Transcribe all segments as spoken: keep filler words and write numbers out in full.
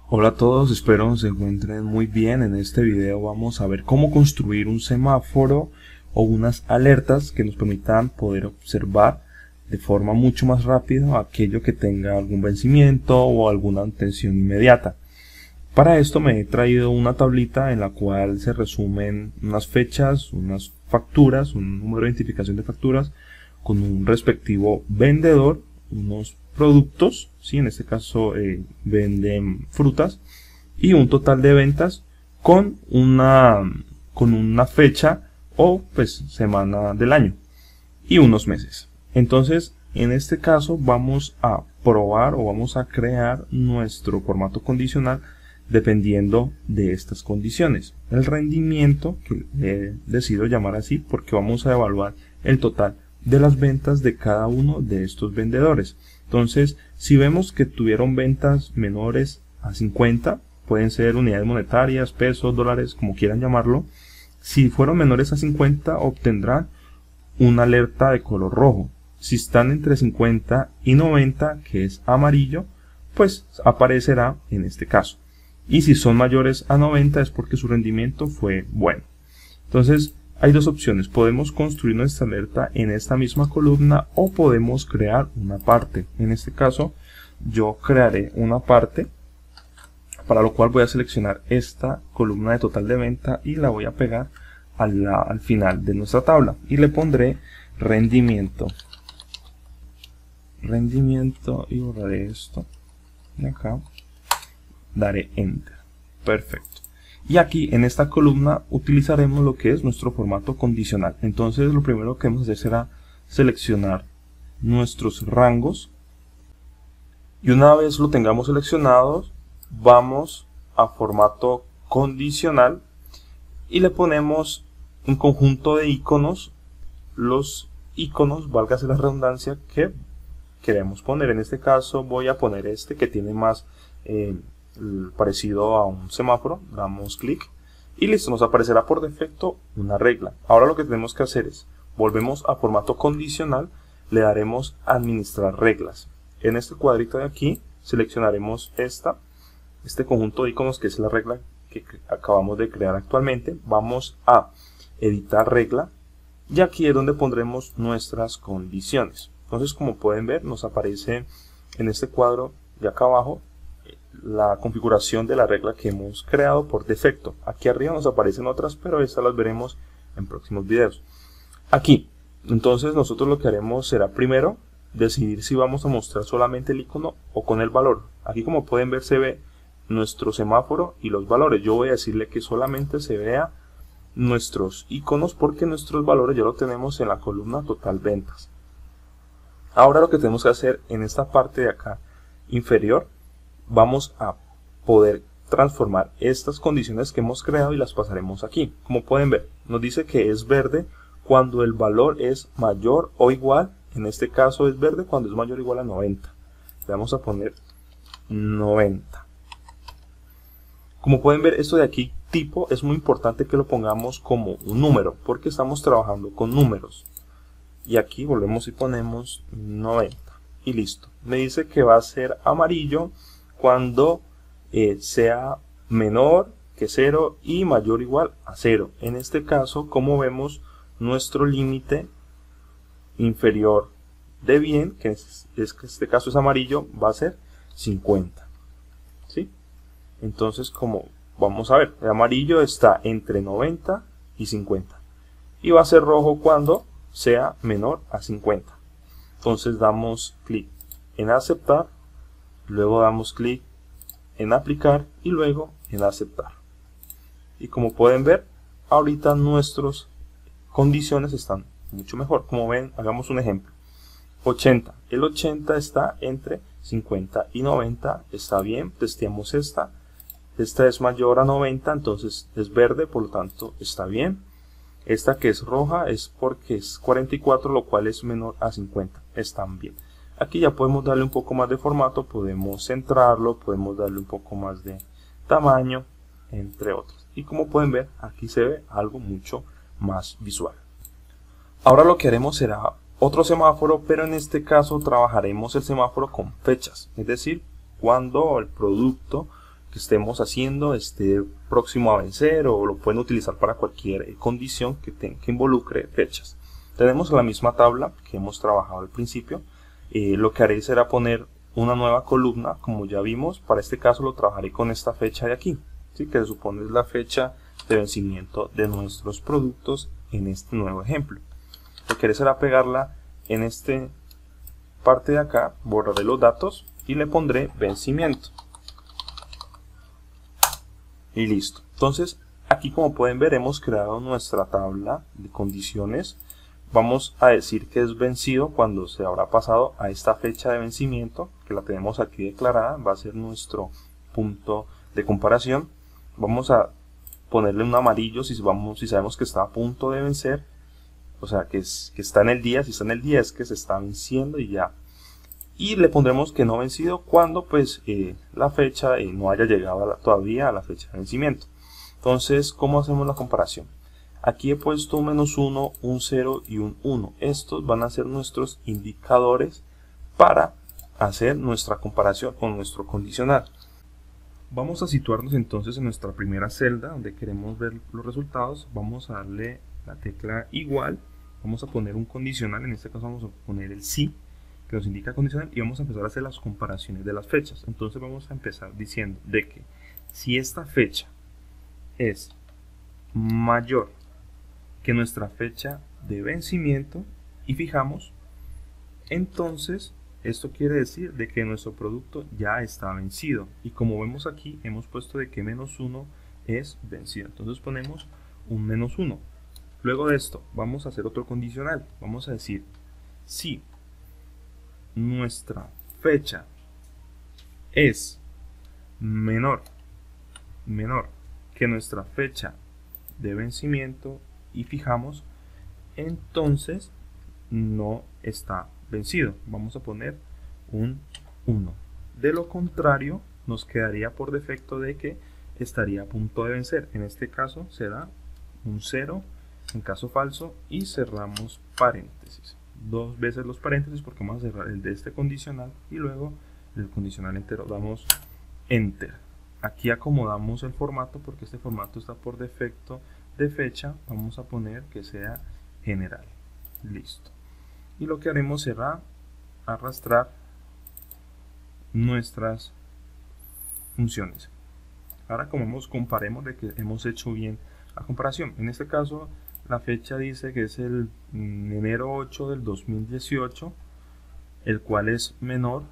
Hola a todos, espero se encuentren muy bien. En este video vamos a ver cómo construir un semáforo o unas alertas que nos permitan poder observar de forma mucho más rápida aquello que tenga algún vencimiento o alguna atención inmediata. Para esto me he traído una tablita en la cual se resumen unas fechas, unas facturas, un número de identificación de facturas con un respectivo vendedor, unos productos, ¿sí? En este caso eh, venden frutas, y un total de ventas con una, con una fecha o pues semana del año y unos meses. Entonces en este caso vamos a probar o vamos a crear nuestro formato condicional dependiendo de estas condiciones. El rendimiento, que he decidido llamar así porque vamos a evaluar el total de las ventas de cada uno de estos vendedores. Entonces, si vemos que tuvieron ventas menores a cincuenta, pueden ser unidades monetarias, pesos, dólares, como quieran llamarlo. Si fueron menores a cincuenta, obtendrán una alerta de color rojo. Si están entre cincuenta y noventa, que es amarillo, pues aparecerá en este caso. Y si son mayores a noventa es porque su rendimiento fue bueno. Entonces, hay dos opciones. Podemos construir nuestra alerta en esta misma columna o podemos crear una parte. En este caso, yo crearé una parte, para lo cual voy a seleccionar esta columna de total de venta y la voy a pegar a la, al final de nuestra tabla. Y le pondré rendimiento. Rendimiento y borraré esto. Y acá daré Enter. Perfecto. Y aquí en esta columna utilizaremos lo que es nuestro formato condicional. Entonces lo primero que vamos a hacer será seleccionar nuestros rangos. Y una vez lo tengamos seleccionados, vamos a formato condicional y le ponemos un conjunto de iconos. Los iconos, válgase la redundancia, que queremos poner. En este caso voy a poner este que tiene más eh, parecido a un semáforo. Damos clic y listo, nos aparecerá por defecto una regla. Ahora lo que tenemos que hacer es, volvemos a formato condicional, le daremos administrar reglas. En este cuadrito de aquí seleccionaremos esta, este conjunto de iconos que es la regla que acabamos de crear actualmente. Vamos a editar regla y aquí es donde pondremos nuestras condiciones. Entonces, como pueden ver, nos aparece en este cuadro de acá abajo la configuración de la regla que hemos creado por defecto. Aquí arriba nos aparecen otras, pero estas las veremos en próximos videos. Aquí, entonces nosotros lo que haremos será primero decidir si vamos a mostrar solamente el icono o con el valor. Aquí, como pueden ver, se ve nuestro semáforo y los valores. Yo voy a decirle que solamente se vea nuestros iconos porque nuestros valores ya lo tenemos en la columna total ventas. Ahora lo que tenemos que hacer en esta parte de acá inferior, vamos a poder transformar estas condiciones que hemos creado y las pasaremos aquí. Como pueden ver, nos dice que es verde cuando el valor es mayor o igual, en este caso es verde cuando es mayor o igual a noventa. Le vamos a poner noventa. Como pueden ver, esto de aquí, tipo, es muy importante que lo pongamos como un número, porque estamos trabajando con números. Y aquí volvemos y ponemos noventa. Y listo. Me dice que va a ser amarillo cuando eh, sea menor que cero y mayor o igual a cero. En este caso, como vemos, nuestro límite inferior de bien, que es, es que este caso es amarillo, va a ser cincuenta. ¿Sí? Entonces, como vamos a ver, el amarillo está entre noventa y cincuenta. Y va a ser rojo cuando sea menor a cincuenta. Entonces damos clic en aceptar. Luego damos clic en aplicar y luego en aceptar. Y como pueden ver, ahorita nuestras condiciones están mucho mejor. Como ven, hagamos un ejemplo. ochenta. El ochenta está entre cincuenta y noventa. Está bien. Testeamos esta. Esta es mayor a noventa, entonces es verde, por lo tanto está bien. Esta que es roja es porque es cuarenta y cuatro, lo cual es menor a cincuenta. Están bien. Aquí ya podemos darle un poco más de formato, podemos centrarlo, podemos darle un poco más de tamaño, entre otros. Y como pueden ver, aquí se ve algo mucho más visual. Ahora lo que haremos será otro semáforo, pero en este caso trabajaremos el semáforo con fechas. Es decir, cuando el producto que estemos haciendo esté próximo a vencer, o lo pueden utilizar para cualquier condición que, te, que involucre fechas. Tenemos la misma tabla que hemos trabajado al principio. Eh, lo que haré será poner una nueva columna, como ya vimos. Para este caso lo trabajaré con esta fecha de aquí, ¿sí? Que se supone es la fecha de vencimiento de nuestros productos en este nuevo ejemplo. Lo que haré será pegarla en esta parte de acá, borraré los datos y le pondré vencimiento. Y listo. Entonces aquí, como pueden ver, hemos creado nuestra tabla de condiciones. Vamos a decir que es vencido cuando se habrá pasado a esta fecha de vencimiento, que la tenemos aquí declarada, va a ser nuestro punto de comparación. Vamos a ponerle un amarillo si, vamos, si sabemos que está a punto de vencer, o sea que, es, que está en el día. Si está en el día es que se está venciendo y ya. Y le pondremos que no vencido cuando pues eh, la fecha eh, no haya llegado a la, todavía a la fecha de vencimiento. Entonces, ¿cómo hacemos la comparación? Aquí he puesto un menos uno, un cero y un uno. Estos van a ser nuestros indicadores para hacer nuestra comparación con nuestro condicional. Vamos a situarnos entonces en nuestra primera celda donde queremos ver los resultados. Vamos a darle la tecla igual. Vamos a poner un condicional, en este caso vamos a poner el sí, que nos indica condicional, y vamos a empezar a hacer las comparaciones de las fechas. Entonces vamos a empezar diciendo de que si esta fecha es mayor que nuestra fecha de vencimiento y fijamos, entonces esto quiere decir de que nuestro producto ya está vencido, y como vemos aquí hemos puesto de que menos uno es vencido, entonces ponemos un menos uno. Luego de esto vamos a hacer otro condicional. Vamos a decir si nuestra fecha es menor menor que nuestra fecha de vencimiento y fijamos, entonces no está vencido. Vamos a poner un uno. De lo contrario, nos quedaría por defecto de que estaría a punto de vencer. En este caso será un cero en caso falso, y cerramos paréntesis. Dos veces los paréntesis porque vamos a cerrar el de este condicional y luego el condicional entero. Damos enter. Aquí acomodamos el formato porque este formato está por defecto de fecha. Vamos a poner que sea general. Listo. Y lo que haremos será arrastrar nuestras funciones. Ahora, como hemos, comparemos de que hemos hecho bien la comparación. En este caso la fecha dice que es el enero ocho del dos mil dieciocho, el cual es menor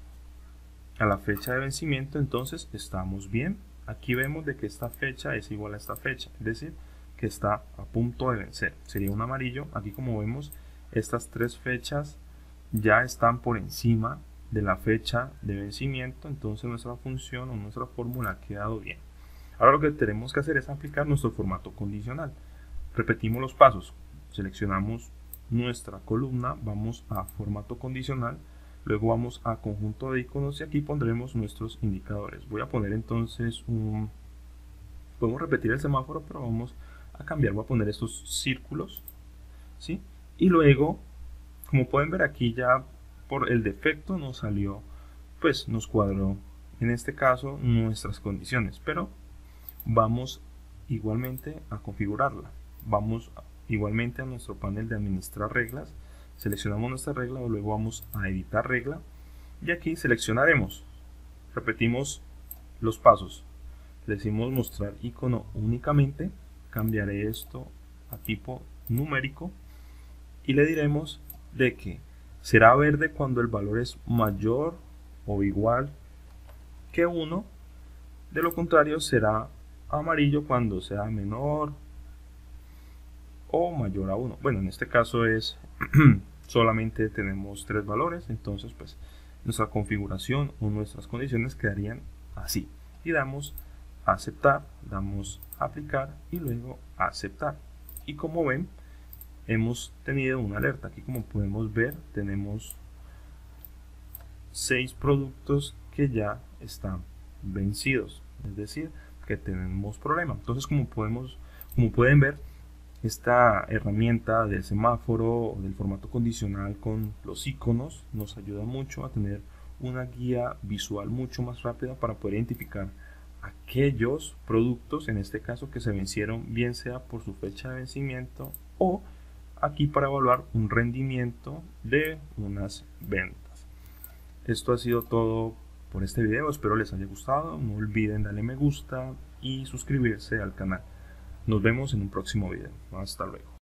a la fecha de vencimiento, entonces estamos bien. Aquí vemos de que esta fecha es igual a esta fecha, es decir, que está a punto de vencer. Sería un amarillo. Aquí, como vemos, estas tres fechas ya están por encima de la fecha de vencimiento, entonces nuestra función o nuestra fórmula ha quedado bien. Ahora lo que tenemos que hacer es aplicar nuestro formato condicional. Repetimos los pasos. Seleccionamos nuestra columna, vamos a formato condicional, luego vamos a conjunto de iconos y aquí pondremos nuestros indicadores. Voy a poner entonces un... Podemos repetir el semáforo, pero vamos a cambiar. Voy a poner estos círculos, ¿sí? Y luego, como pueden ver aquí, ya por el defecto nos salió, pues nos cuadró en este caso nuestras condiciones, pero vamos igualmente a configurarla. Vamos igualmente a nuestro panel de administrar reglas, seleccionamos nuestra regla, luego vamos a editar regla y aquí seleccionaremos. Repetimos los pasos. Le decimos mostrar icono únicamente, cambiaré esto a tipo numérico y le diremos de que será verde cuando el valor es mayor o igual que uno, de lo contrario será amarillo cuando sea menor o mayor a uno. Bueno, en este caso es solamente tenemos tres valores, entonces pues nuestra configuración o nuestras condiciones quedarían así. Y damos a aceptar, damos a aplicar y luego a aceptar. Y como ven, hemos tenido una alerta. Aquí, como podemos ver, tenemos seis productos que ya están vencidos, es decir, que tenemos problema. Entonces, como podemos, como pueden ver, esta herramienta del semáforo o del formato condicional con los iconos nos ayuda mucho a tener una guía visual mucho más rápida para poder identificar aquellos productos, en este caso, que se vencieron, bien sea por su fecha de vencimiento o aquí para evaluar un rendimiento de unas ventas. Esto ha sido todo por este video, espero les haya gustado. No olviden darle me gusta y suscribirse al canal. Nos vemos en un próximo video. Hasta luego.